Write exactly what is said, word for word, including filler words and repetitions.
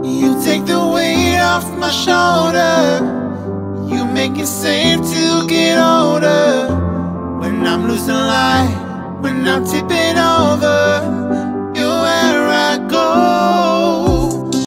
You take the weight off my shoulder. You make it safe to get older. When I'm losing light, when I'm tipping over,